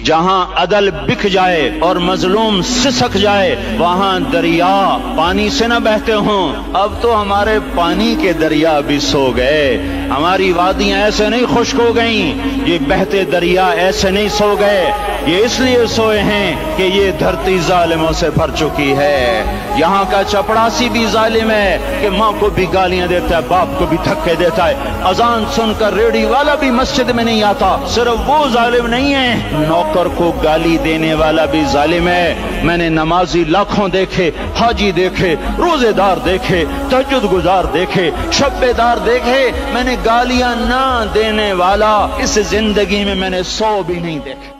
जहां अदल बिक जाए और मजलूम सिसक जाए वहां दरिया पानी से न बहते हों। अब तो हमारे पानी के दरिया भी सो गए, हमारी वादियां ऐसे नहीं खुश्क हो गईं, ये बहते दरिया ऐसे नहीं सो गए। ये इसलिए सोए हैं कि ये धरती जालिमों से भर चुकी है। यहाँ का चपड़ासी भी जालिम है कि माँ को भी गालियां देता है, बाप को भी धक्के देता है। अजान सुनकर रेडी वाला भी मस्जिद में नहीं आता। सिर्फ वो जालिम नहीं है, नौकर को गाली देने वाला भी जालिम है। मैंने नमाजी लाखों देखे, हाजी देखे, रोजेदार देखे, तहज्जुद गुजार देखे, शब्बेदार देखे। मैंने गालियां ना देने वाला इस जिंदगी में मैंने 100 भी नहीं देखे।